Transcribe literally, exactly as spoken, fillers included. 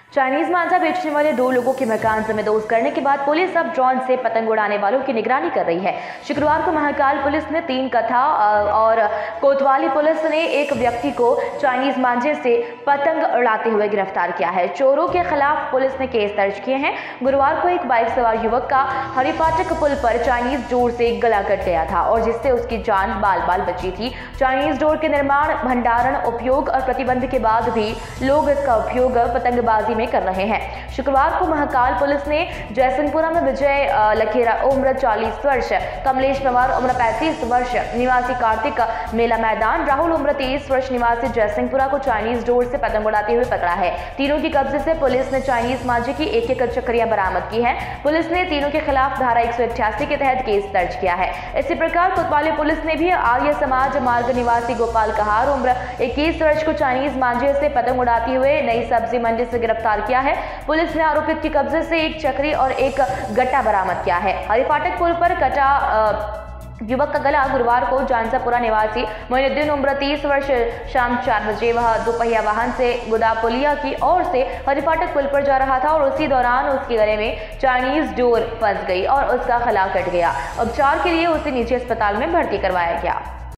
Chinese मांझा बेचने वाले दो लोगों के मकान जमींदोज करने के बाद पुलिस अब ड्रोन से पतंग उड़ाने वालों की निगरानी कर रही है। शुक्रवार को महाकाल पुलिस ने तीन कथा और कोतवाली पुलिस ने एक व्यक्ति को चाइनीज मांझे से पतंग उड़ाते हुए गिरफ्तार किया है। चोरों के खिलाफ पुलिस ने केस दर्ज किए हैं। गुरुवार को एक बाइक सवार युवक का हरिफाटक पुल पर चाइनीज डोर से गला कट गया था और जिससे उसकी जान बाल बाल बची थी। चाइनीज डोर के निर्माण, भंडारण, उपयोग और प्रतिबंध के बाद भी लोग इसका उपयोग पतंगबाजी में कर रहे हैं। शुक्रवार को महाकाल पुलिस ने जयसिंहपुरा में विजय लखेरा उम्र चालीस वर्ष, कमलेश पवार उम्र पैंतीस वर्ष निवासी कार्तिक मेला मैदान, राहुल उम्र तेईस वर्ष निवासी जयसिंहपुरा को चाइनीज डोर से पतंग उड़ाते हुए पकड़ा है। तीनों की कब्जे से पुलिस ने चाइनीज मांझे की एक एक चक्रियां बरामद की है। पुलिस ने तीनों के खिलाफ धारा एक सौ अट्ठासी के तहत केस दर्ज किया है। इसी प्रकार कोतवाली पुलिस ने भी आर्य समाज मार्ग निवासी गोपाल कहार उम्र इक्कीस वर्ष को चाइनीज मांझे से पतंग उड़ाते हुए नई सब्जी मंडी से गिरफ्तार किया है। पुलिस ने आरोपित के कब्जे से एक चक्री और एक गट्टा बरामद किया है। हरिफाटक पुल पर कटा युवक का गला गुरुवार को जानसापुरा निवासी मोइनुद्दीन उम्र तीस वर्ष शाम चार बजे वह दोपहिया वाहन से गुदापुलिया की ओर से हरिफाटक पुल पर जा रहा था और उसी दौरान उसके गले में चाइनीज डोर फंस गई और उसका गला कट गया। उपचार के लिए उसे निजी अस्पताल में भर्ती करवाया गया।